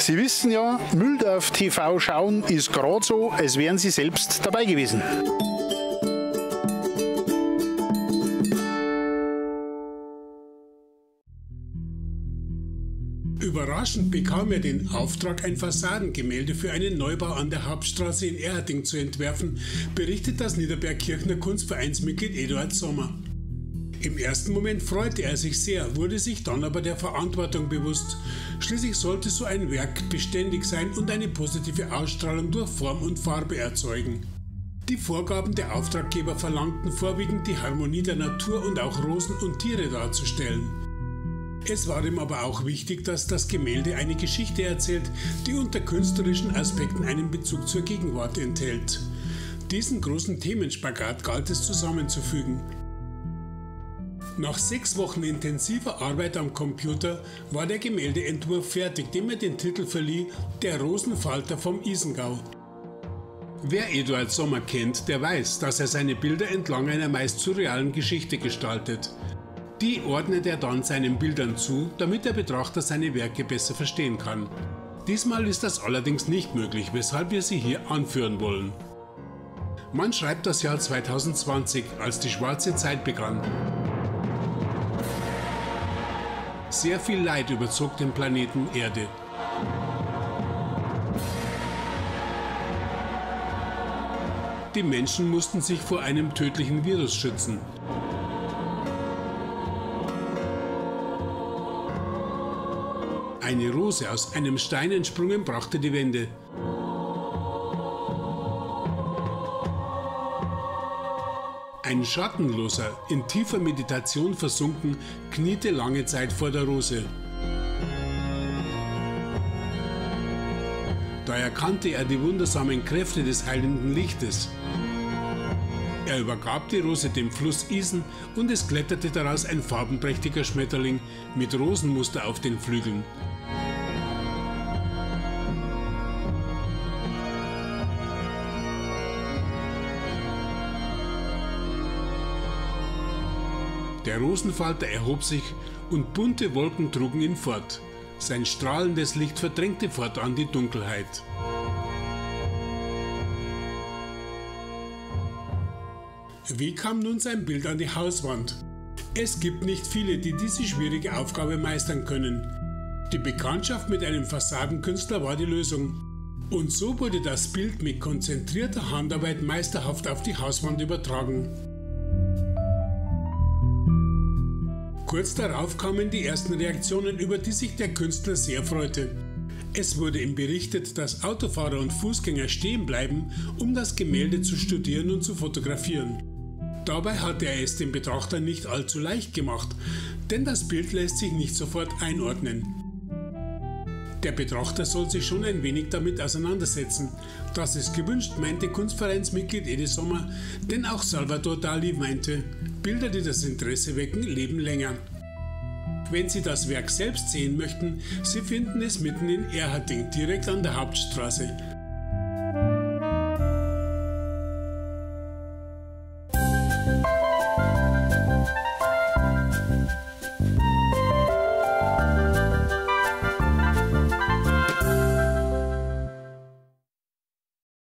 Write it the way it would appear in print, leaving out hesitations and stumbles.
Sie wissen ja, Mühldorf TV schauen ist gerade so, als wären Sie selbst dabei gewesen. Überraschend bekam er den Auftrag, ein Fassadengemälde für einen Neubau an der Hauptstraße in Erharting zu entwerfen, berichtet das Niederbergkirchener Kunstvereinsmitglied Eduard Sommer. Im ersten Moment freute er sich sehr, wurde sich dann aber der Verantwortung bewusst. Schließlich sollte so ein Werk beständig sein und eine positive Ausstrahlung durch Form und Farbe erzeugen. Die Vorgaben der Auftraggeber verlangten vorwiegend die Harmonie der Natur und auch Rosen und Tiere darzustellen. Es war ihm aber auch wichtig, dass das Gemälde eine Geschichte erzählt, die unter künstlerischen Aspekten einen Bezug zur Gegenwart enthält. Diesen großen Themenspagat galt es zusammenzufügen. Nach 6 Wochen intensiver Arbeit am Computer war der Gemäldeentwurf fertig, dem er den Titel verlieh, Der Rosenfalter vom Isengau. Wer Eduard Sommer kennt, der weiß, dass er seine Bilder entlang einer meist surrealen Geschichte gestaltet. Die ordnet er dann seinen Bildern zu, damit der Betrachter seine Werke besser verstehen kann. Diesmal ist das allerdings nicht möglich, weshalb wir sie hier anführen wollen. Man schreibt das Jahr 2020, als die schwarze Zeit begann. Sehr viel Leid überzog den Planeten Erde. Die Menschen mussten sich vor einem tödlichen Virus schützen. Eine Rose aus einem Stein entsprungen brachte die Wende. Ein Schattenloser, in tiefer Meditation versunken, kniete lange Zeit vor der Rose. Da erkannte er die wundersamen Kräfte des heilenden Lichtes. Er übergab die Rose dem Fluss Isen und es kletterte daraus ein farbenprächtiger Schmetterling mit Rosenmuster auf den Flügeln. Der Rosenfalter erhob sich und bunte Wolken trugen ihn fort. Sein strahlendes Licht verdrängte fortan die Dunkelheit. Wie kam nun sein Bild an die Hauswand? Es gibt nicht viele, die diese schwierige Aufgabe meistern können. Die Bekanntschaft mit einem Fassadenkünstler war die Lösung. Und so wurde das Bild mit konzentrierter Handarbeit meisterhaft auf die Hauswand übertragen. Kurz darauf kamen die ersten Reaktionen, über die sich der Künstler sehr freute. Es wurde ihm berichtet, dass Autofahrer und Fußgänger stehen bleiben, um das Gemälde zu studieren und zu fotografieren. Dabei hatte er es dem Betrachter nicht allzu leicht gemacht, denn das Bild lässt sich nicht sofort einordnen. Der Betrachter soll sich schon ein wenig damit auseinandersetzen. Das ist gewünscht, meinte Kunstvereinsmitglied Edi Sommer, denn auch Salvador Dali meinte, Bilder, die das Interesse wecken, leben länger. Wenn Sie das Werk selbst sehen möchten, Sie finden es mitten in Erharting, direkt an der Hauptstraße.